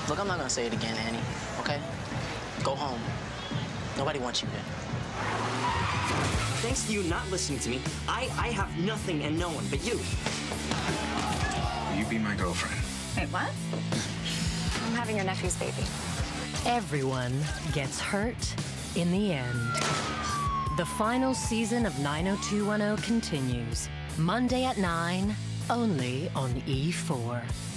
Look, I'm not gonna say it again, Annie, okay? Go home. Nobody wants you here. Thanks to you not listening to me, I have nothing and no one but you. Will you be my girlfriend? Wait, what? I'm having your nephew's baby. Everyone gets hurt in the end. The final season of 90210 continues. Monday at 9, only on E4.